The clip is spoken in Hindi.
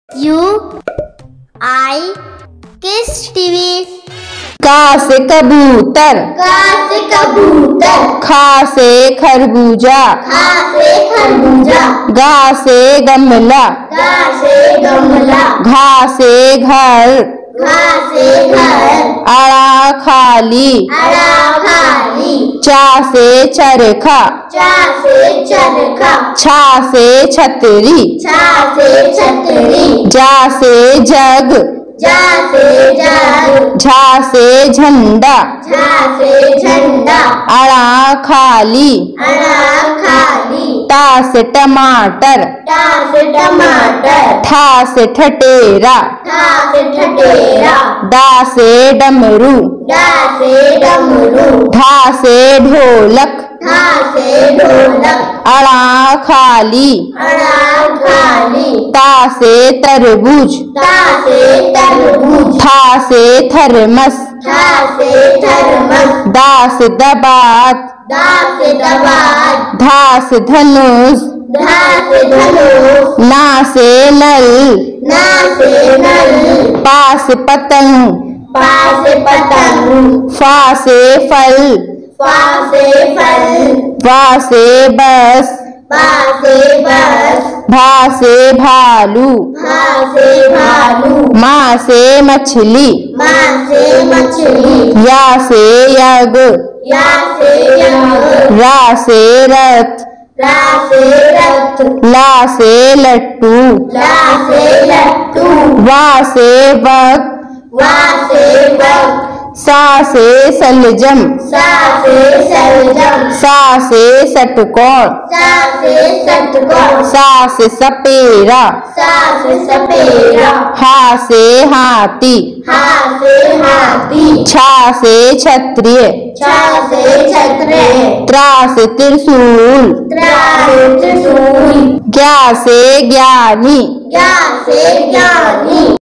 I किस टीवी। का से कबूतर, का से कबूतर। खा से खरबूजा, खा से खरबूजा। गा से गमला, गा से गमला। घा से घर, घा से घर। अड़ा खाली, अड़ा खाली। चा से चरखा, चा से चरखा। छा से छतरी, छा से छतरी। जा से जग, जा से जग। झा से झंडा, झा से झंडा। अड़ा खाली, अड़ा खाली। ता से टमाटर, टा से टमाटर। ठा से ठटेरा, ठा से ठटेरा। डा से डमरू, डा से डमरू। ढा से ढोलक, ठा से ढोलक। अड़ा खाली, अड़ा खाली। ता से तरबूज, ता से तरबूज। था से थर्मस, ठा से थर्मस। दा से दबात, दा से दबात। धा से धनुष, धा से धनुष। ना से नल, ना से नल। पा से पतंग, पा से पतंग। फा से फल, फा से फल। वा से बस, बा से बस। भा से भालू, भा से भालू। माँ से मछली, माँ से मछली। या से यग, या से यज्ञ। रा से रथ, रा से रथ। ला से लट्टू, ला से लट्टू। वा से वक, वा से वक। सा से सलजम, सा से सलजम। सा से षटकोण, सा से षटकोण। सा से सपेरा, सा से सपेरा। हा से हाथी, हा से हाथी। छा से क्षत्रिय, छा से क्षत्रिय। त्रा से त्रिशूल, त्रा से त्रिशूल। ज्ञा से ज्ञानी, ज्ञा से ज्ञानी।